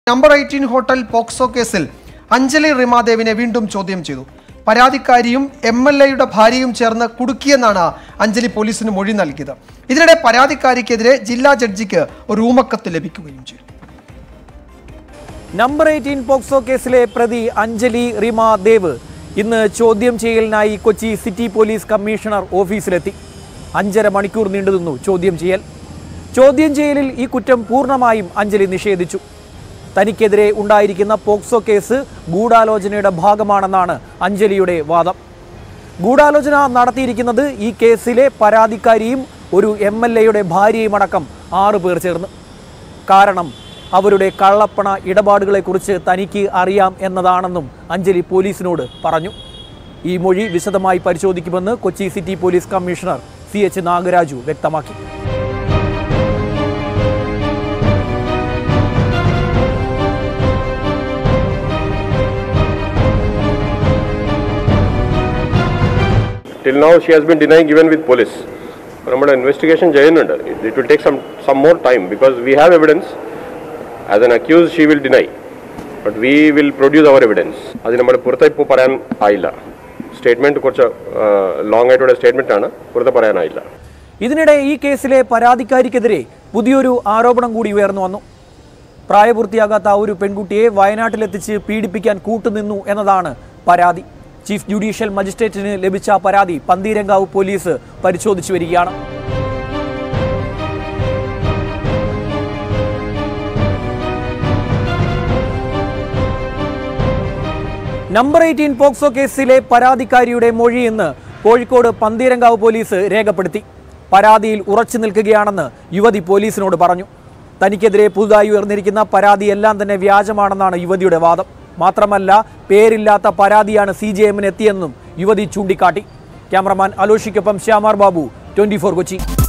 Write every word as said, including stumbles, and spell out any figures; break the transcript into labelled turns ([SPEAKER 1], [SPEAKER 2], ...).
[SPEAKER 1] Number eighteen hotel POCSO കേസിൽ അഞ്ജലി റിമാദേവിനെ വീണ്ടും ചോദ്യം ചെയ്തു. പരാതിക്കാരിയും എം എൽ എയുടെ ഭാര്യയും ചേർന്ന് കുടുക്കിയെന്നാണ് അഞ്ജലി പോലീസിന് മൊഴി നൽകിയത്. ഇതിനിടെ പരാതിക്കാരിക്കെതിരെ ജില്ലാ ജഡ്ജിക്ക് ഒരു ഊമക്കത്ത് ലഭിക്കുകയും ചെയ്തു.
[SPEAKER 2] നമ്പർ എയ്റ്റീൻ പോക്സോ കേസിലെ പ്രതി അഞ്ജലി റിമാദേവ് ഇന്ന് ചോദ്യം ചെയ്യലിനായി കൊച്ചി സിറ്റി പോലീസ് കമ്മീഷണർ ഓഫീസിലെത്തി. അഞ്ചര മണിക്കൂർ നീണ്ടുനിന്നു ചോദ്യം ചെയ്യൽ. ചോദ്യം ചെയ്യലിൽ ഈ കുറ്റം പൂർണ്ണമായും അഞ്ജലി നിഷേധിച്ചു. തനിക്കെതിരെ ഉണ്ടായിരിക്കുന്ന പോക്സോ കേസ് ഗൂഢാലോചനയുടെ ഭാഗമാണെന്നാണ് അഞ്ജലിയുടെ വാദം. ഗൂഢാലോചന നടത്തിയിരിക്കുന്നത് ഈ കേസിലെ പരാതിക്കാരിയും ഒരു എം എൽ എയുടെ ഭാര്യയും അടക്കം ആറു പേർ ചേർന്ന്. കാരണം അവരുടെ കള്ളപ്പണ ഇടപാടുകളെക്കുറിച്ച് തനിക്ക് അറിയാം എന്നതാണെന്നും അഞ്ജലി പോലീസിനോട് പറഞ്ഞു. ഈ മൊഴി വിശദമായി പരിശോധിക്കുമെന്ന് Kochi city police commissioner C H Nagaraju വ്യക്തമാക്കി.
[SPEAKER 3] Till now, she has been denying even with police. Our investigation ചെയ്യുന്നുണ്ട്. It will take some some more time because we have evidence. As an accused, she will deny, but we will produce our evidence. അത് നമ്മൾ പുറത്ത് ഇപ്പോൾ പറയാൻ ആയില്ല. Statement കുറച്ച് long ആയിട്ടുള്ള statement ആണ്, പുറത്ത് പറയാനായില്ല.
[SPEAKER 2] ഇതിനിടെ ഈ കേസിലെ പരാതിക്കാരിക്കെതിരെ പുതിയൊരു ആരോപണം കൂടി ഉയർന്നു വന്നു. പ്രായപൂർത്തിയാകാത്ത ഒരു പെൺകുട്ടിയെ വയനാട്ടിലെത്തിച്ച് പീഡിപ്പിക്കാൻ കൂട്ടുനിന്നു എന്നതാണ് പരാതി. ചീഫ് ജുഡീഷ്യൽ മജിസ്ട്രേറ്റിന് ലഭിച്ച പരാതി പന്തീരങ്കാവ് പോലീസ് പരിശോധിച്ചു വരികയാണ്. നമ്പർ എയ്റ്റീൻ പോക്സോ കേസിലെ പരാതിക്കാരിയുടെ മൊഴി ഇന്ന് കോഴിക്കോട് പന്തീരങ്കാവ് പോലീസ് രേഖപ്പെടുത്തി. പരാതിയിൽ ഉറച്ചു നിൽക്കുകയാണെന്ന് യുവതി പോലീസിനോട് പറഞ്ഞു. തനിക്കെതിരെ പുതുതായി ഉയർന്നിരിക്കുന്ന പരാതിയെല്ലാം തന്നെ വ്യാജമാണെന്നാണ് യുവതിയുടെ വാദം. മാത്രമല്ല, പേരില്ലാത്ത പരാതിയാണ് സി ജെ എമ്മിന് എത്തിയെന്നും യുവതി ചൂണ്ടിക്കാട്ടി. ക്യാമറമാൻ അലോഷിക്കൊപ്പം ശ്യാമാർ ബാബു, ട്വന്റി ഫോർ കൊച്ചി.